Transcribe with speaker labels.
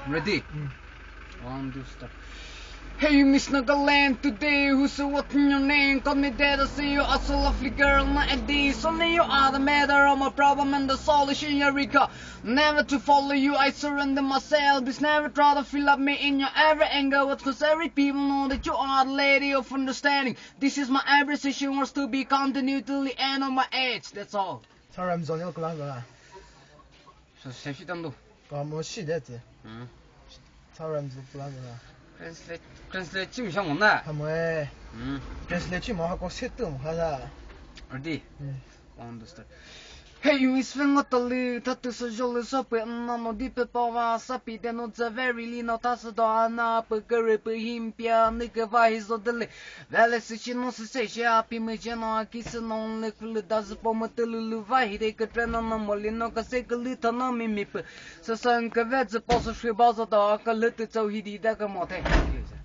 Speaker 1: Ready? One, two, start. Hey, Miss Nagaland, today who's what's your name? Call me there to see you are so lovely girl, not a day. Only you are the matter of my problem and the solution, Eureka. Never to follow you, I surrender myself. Please never try to fill up me in your every anger. What cause every people know that you are the lady of understanding. This is my every session wants to be continued till the end of my age. That's all.
Speaker 2: 사람 전혀 그런가?
Speaker 1: So, 세시단도.
Speaker 2: 뭐 시대지. 사람 좀 그런가?
Speaker 1: Translate 좀像我那。
Speaker 2: 뭐 translate 뭐 하고 세tum 하자.
Speaker 1: Ready? One, two, start. Hey, you is fengotali, tatu so jolly so pe no deep pava sapi de no very lino tasdana pe gere pe himpia nigga vai so dele. Vele se chino se se ja pi me jeno akis no le kul das pomatelu vai de que trena no molino ka se glita no mi mi pe. So san ka vet ze poso shwe bazo da ka lut so hidi da ka mote.